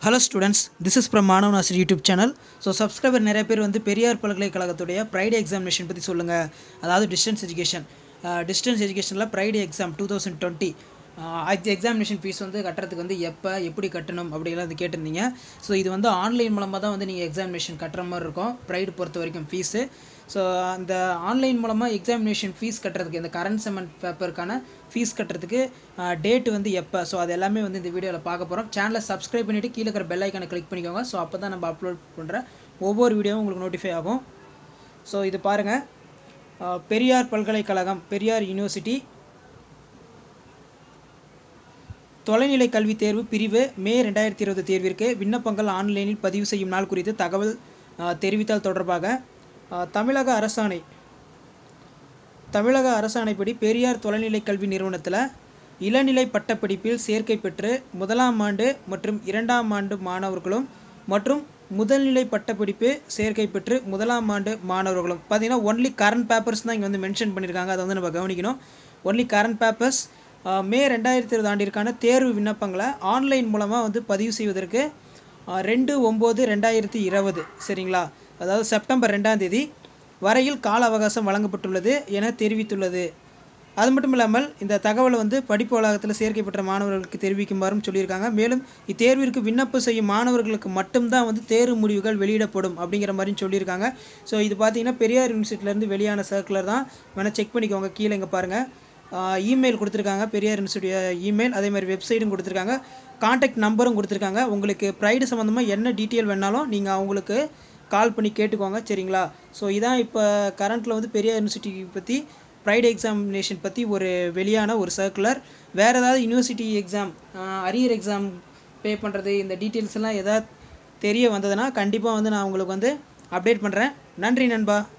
Hello students, this is from AnnaUniversity YouTube channel. So subscriber நிறைய பேர் வந்து Periyar பல்கலைக்கழகத்துடைய Pride examination பத்தி சொல்லுங்க. அதாவது distance educationல Pride exam 2020 examination fees வந்து கட்டறதுக்கு வந்து எப்படி கட்டணும் அப்படிலாம் வந்து கேட்டிருந்தீங்க. ஸோ இது வந்து ஆன்லைன் மூலமாக தான் வந்து நீங்கள் எக்ஸாமினேஷன் கட்டுற மாதிரி இருக்கும் ப்ரைடு பொறுத்த வரைக்கும் ஃபீஸு. ஸோ அந்த ஆன்லைன் மூலமாக எக்ஸாமினேஷன் ஃபீஸ் கட்டுறதுக்கு இந்த கரண்ட் செமன் பேப்பருக்கான ஃபீஸ் கட்டுறதுக்கு டேட்டு வந்து எப்போ, ஸோ அது எல்லாமே வந்து இந்த வீடியோவில் பார்க்க போகிறோம். சேனலை சப்ஸ்கிரைப் பண்ணிவிட்டு கீழே இருக்கிற பெல் ஐக்கானை கிளிக் பண்ணிக்கோங்க. ஸோ அப்போ தான் நம்ம அப்லோட் பண்ணுற ஒவ்வொரு வீடியோவும் உங்களுக்கு நோட்டிஃபை ஆகும். ஸோ இது பாருங்கள், பெரியார் பல்கலைக்கழகம் பெரியார் யூனிவர்சிட்டி தொலைநிலை கல்வி தேர்வு பிரிவு மே 2020 தேர்விற்கு விண்ணப்பங்கள் ஆன்லைனில் பதிவு செய்யும் நாள் குறித்து தகவல் தெரிவித்தல் தொடர்பாக தமிழக அரசாணைப்படி பெரியார் தொலைநிலை கல்வி நிறுவனத்தில் இளநிலை பட்டப்படிப்பில் சேர்க்கை பெற்று முதலாம் ஆண்டு மற்றும் இரண்டாம் ஆண்டு மாணவர்களும் மற்றும் முதல்நிலை பட்டப்படிப்பு சேர்க்கை பெற்று முதலாம் ஆண்டு மாணவர்களும் பார்த்திங்கன்னா ஒன்லி கரண்ட் பேப்பர்ஸ் தான் இங்கே வந்து மென்ஷன் பண்ணியிருக்காங்க. அதை வந்து நம்ம கவனிக்கணும். ஒன்லி கரண்ட் பேப்பர்ஸ் மே 2020 ஆண்டிற்கான தேர்வு விண்ணப்பங்களை ஆன்லைன் மூலமாக வந்து பதிவு செய்வதற்கு 2/9/2020 சரிங்களா, அதாவது செப்டம்பர் 2ஆம் தேதி வரையில் கால அவகாசம் வழங்கப்பட்டுள்ளது என தெரிவித்துள்ளது. அது மட்டும் இல்லாமல் இந்த தகவலை வந்து படிப்பு வளாகத்தில் சேர்க்கை பெற்ற மாணவர்களுக்கு தெரிவிக்குமாறும் சொல்லியிருக்காங்க. மேலும் இத்தேர்விற்கு விண்ணப்பம் செய்யும் மாணவர்களுக்கு மட்டும்தான் வந்து தேர்வு முடிவுகள் வெளியிடப்படும் அப்படிங்கிற மாதிரியும் சொல்லியிருக்காங்க. ஸோ இது பார்த்திங்கன்னா பெரியார் யூனிவர்சிட்டியிலேருந்து வெளியான சர்க்குலர் தான், வேணால் செக் பண்ணிக்கோங்க. கீழே இங்கே பாருங்கள், இமெயில் கொடுத்துருக்காங்க, பெரியார் யூனிவர்சிட்டிய இமெயில், அதே மாதிரி வெப்சைட்டும் கொடுத்துருக்காங்க, கான்டாக்ட் நம்பரும் கொடுத்துருக்காங்க. உங்களுக்கு ப்ரைடு சம்மந்தமாக என்ன டீட்டெயில் வேணாலும் நீங்கள் அவங்களுக்கு கால் பண்ணி கேட்டுக்கோங்க சரிங்களா. ஸோ இதான் இப்போ கரண்ட்டில் வந்து பெரியார் யூனிவர்சிட்டி பற்றி ப்ரைடு எக்ஸாமினேஷன் பற்றி வெளியான ஒரு சர்க்குலர். வேறு ஏதாவது university exam arrear exam pay பண்ணுறது இந்த டீட்டெயில்ஸ் எல்லாம் எதாவது தெரிய வந்ததுன்னா கண்டிப்பாக வந்து நான் உங்களுக்கு வந்து அப்டேட் பண்ணுறேன். நன்றி நண்பா.